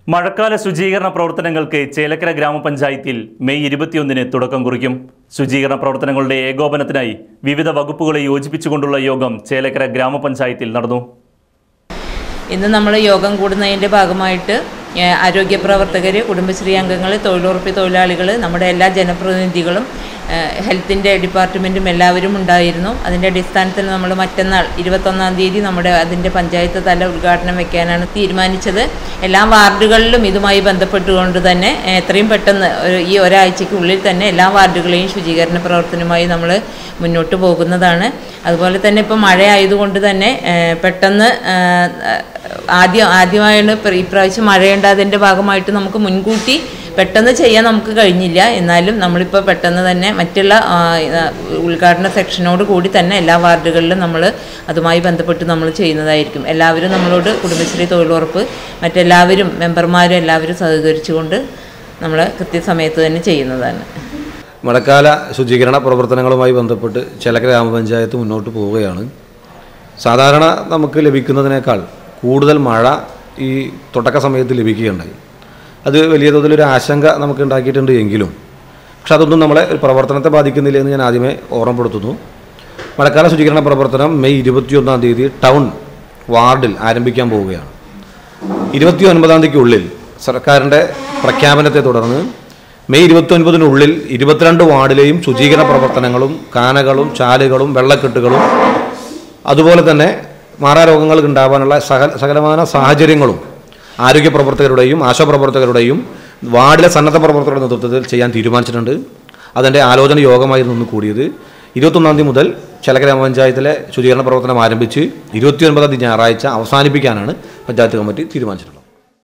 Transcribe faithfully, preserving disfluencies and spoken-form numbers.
മഴക്കാല ശുചീകരണ പ്രവർത്തനങ്ങൾക്ക് ചേലക്കര ഗ്രാമപഞ്ചായത്തിൽ മെയ് ഇരുപത്തിയൊന്നിന് തുടക്കം കുറിക്കും. ശുചീകരണ പ്രവർത്തനങ്ങളുടെ ഏകോപനത്തിനായി വിവിധ വകുപ്പുകളെ യോജിപ്പിച്ചുകൊണ്ടുള്ള യോഗം ചേലക്കര ഗ്രാമപഞ്ചായത്തിൽ നടന്നു. ഇന്ന് നമ്മൾ യോഗം കൂടുന്നതിൻ്റെ ഭാഗമായിട്ട് ആരോഗ്യ പ്രവർത്തകർ, കുടുംബശ്രീ അംഗങ്ങൾ, തൊഴിലുറപ്പ് തൊഴിലാളികൾ, നമ്മുടെ എല്ലാ ജനപ്രതിനിധികളും ഹെൽത്തിൻ്റെ ഡിപ്പാർട്ട്മെൻറ്റും എല്ലാവരും ഉണ്ടായിരുന്നു. അതിൻ്റെ അടിസ്ഥാനത്തിൽ നമ്മൾ മറ്റന്നാൾ ഇരുപത്തൊന്നാം തീയതി നമ്മുടെ അതിൻ്റെ പഞ്ചായത്ത് തല ഉദ്ഘാടനം വയ്ക്കാനാണ് തീരുമാനിച്ചത്. എല്ലാ വാർഡുകളിലും ഇതുമായി ബന്ധപ്പെട്ടുകൊണ്ട് തന്നെ എത്രയും പെട്ടെന്ന് ഈ ഒരാഴ്ചയ്ക്കുള്ളിൽ തന്നെ എല്ലാ വാർഡുകളെയും ശുചീകരണ പ്രവർത്തനവുമായി നമ്മൾ മുന്നോട്ട് പോകുന്നതാണ്. അതുപോലെ തന്നെ ഇപ്പോൾ മഴ ആയതുകൊണ്ട് തന്നെ പെട്ടെന്ന് ആദ്യം ആദ്യമായാണ് ഇപ്രാവശ്യം മഴയുണ്ടായതിൻ്റെ ഭാഗമായിട്ട് നമുക്ക് മുൻകൂട്ടി പെട്ടെന്ന് ചെയ്യാൻ നമുക്ക് കഴിഞ്ഞില്ല. എന്നാലും നമ്മളിപ്പോൾ പെട്ടെന്ന് തന്നെ മറ്റുള്ള ഉദ്ഘാടന സെക്ഷനോട് കൂടി തന്നെ എല്ലാ വാർഡുകളിലും നമ്മൾ അതുമായി ബന്ധപ്പെട്ട് നമ്മൾ ചെയ്യുന്നതായിരിക്കും. എല്ലാവരും നമ്മളോട് കുടുംബശ്രീ, തൊഴിലുറപ്പ്, മറ്റെല്ലാവരും മെമ്പർമാരും എല്ലാവരും സഹകരിച്ചുകൊണ്ട് നമ്മൾ കൃത്യസമയത്ത് തന്നെ ചെയ്യുന്നതാണ്. മഴക്കാല ശുചീകരണ പ്രവർത്തനങ്ങളുമായി ബന്ധപ്പെട്ട് ചേലക്കര ഗ്രാമപഞ്ചായത്ത് മുന്നോട്ട് പോവുകയാണ്. സാധാരണ നമുക്ക് ലഭിക്കുന്നതിനേക്കാൾ കൂടുതൽ മഴ ഈ തുടക്ക സമയത്ത് ലഭിക്കുകയുണ്ടായി. അത് വലിയ തോതിലൊരു ആശങ്ക നമുക്ക് ഉണ്ടാക്കിയിട്ടുണ്ട് എങ്കിലും പക്ഷെ അതൊന്നും നമ്മളെ പ്രവർത്തനത്തെ ബാധിക്കുന്നില്ല എന്ന് ഞാൻ ആദ്യമേ ഓർമ്മപ്പെടുത്തുന്നു. മഴക്കാല ശുചീകരണ പ്രവർത്തനം മെയ് ഇരുപത്തിയൊന്നാം തീയതി ടൗൺ വാർഡിൽ ആരംഭിക്കാൻ പോവുകയാണ്. ഇരുപത്തി ഒൻപതാം തീയതിക്കുള്ളിൽ സർക്കാരിൻ്റെ പ്രഖ്യാപനത്തെ തുടർന്ന് മെയ് ഇരുപത്തി ഒൻപതിനുള്ളിൽ ഇരുപത്തിരണ്ട് വാർഡിലെയും ശുചീകരണ പ്രവർത്തനങ്ങളും കാനകളും ചാലുകളും വെള്ളക്കെട്ടുകളും അതുപോലെ തന്നെ മാറാരോഗങ്ങൾക്ക് ഉണ്ടാകാനുള്ള സകല സകലമായ സാഹചര്യങ്ങളും ആരോഗ്യ പ്രവർത്തകരുടെയും ആശാപ്രവർത്തകരുടെയും വാർഡിലെ സന്നദ്ധ പ്രവർത്തകരുടെ നേതൃത്വത്തിൽ ചെയ്യാൻ തീരുമാനിച്ചിട്ടുണ്ട്. അതിൻ്റെ ആലോചന യോഗമായിരുന്നു ഇന്ന് കൂടിയത്. ഇരുപത്തൊന്നാം തീയതി മുതൽ ചേലക്കര ഗ്രാമപഞ്ചായത്തിലെ ശുചീകരണ പ്രവർത്തനം ആരംഭിച്ച് ഇരുപത്തി ഒൻപതാം തീയതി ഞായറാഴ്ച അവസാനിപ്പിക്കാനാണ് പഞ്ചായത്ത് കമ്മിറ്റി തീരുമാനിച്ചത്.